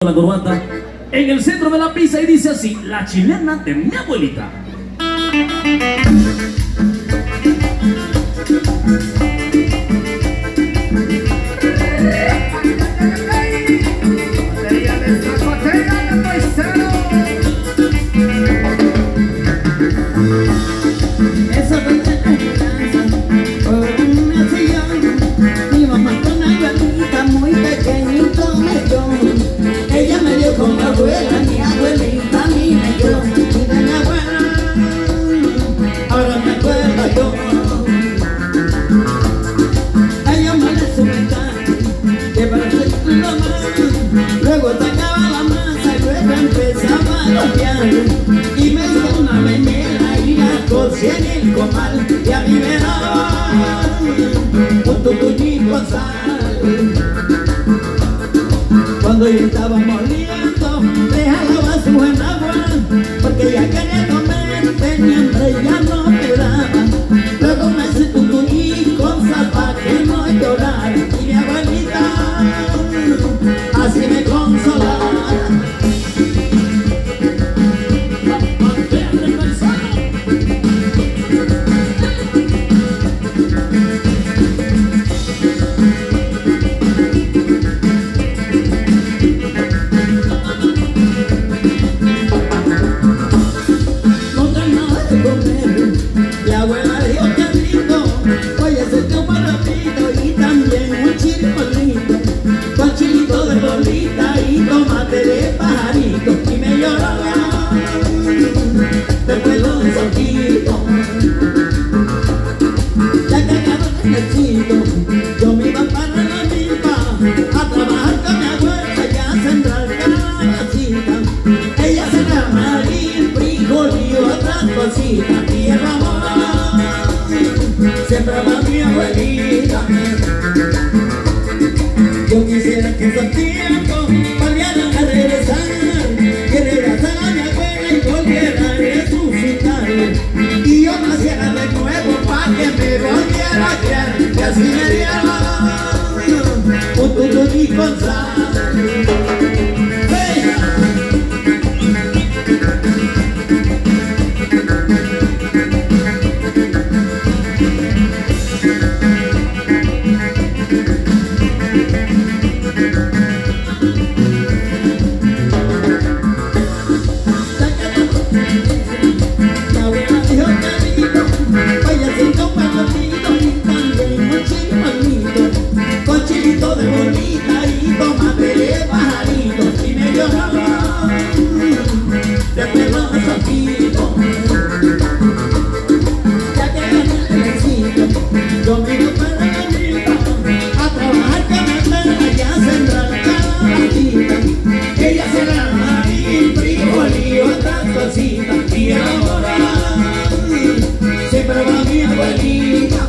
La corbata en el centro de la pista y dice así: la chilena de mi abuelita. Con mi abuela, mi abuelita, mi negrón, y de mi abuela, ahora me acuerdo yo. Ella me le subía, que para hacer la mano, luego sacaba la masa y luego empezaba a limpiar. Y me hizo una memela y la cosí en el comal, y a mí me daba un tutuñito a sal. Cuando yo estaba moliendo, le jalaba su agua, porque ella quería comer, tenía hambre y ya no me daba. Luego me hice tutuní con sal pa' que no llorara, y mi abuelita así me consolaba. La abuela dijo que rico, oye, ese tío paratito y también un chilito lindo, con chilito de bolita y tomate de pajarito, y me lloraba después los ojitos. Ya cagado en el chito, yo me iba para la milpa a trabajar con mi abuela y a sembrar calabacita. Ella sembraba maíz, frijol y otras cositas, y el amor sembraba mi abuelita. Yo quisiera que esos tiempos volvieran a regresar, que regresara mi abuela y volviera a resucitar, y yo naciera de nuevo pa' que me volviera a criar, y así me diera un tutuní con sal. De bolita y tomate de pajarito, y me lloraba después los ojitos. Ya que gané el éxito, yo me iba para la milpa a trabajar con mi abuela y a sembrar calabacita. Ella sembraba maíz, frijol y otras cositas, y el amor sembraba mi abuelita.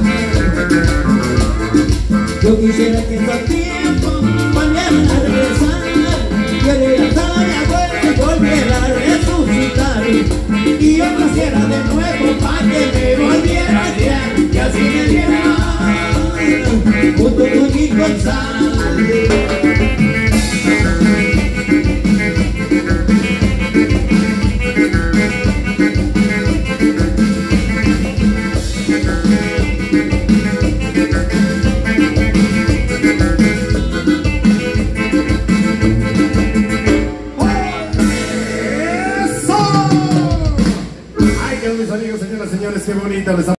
Yo quisiera que esos tiempos volvieran a regresar, que regresara mi abuela y volviera a resucitar, y yo naciera de nuevo pa' que me volviera a criar, y así me diera un tutuní con sal. Mis amigos, señoras y señores, qué bonito les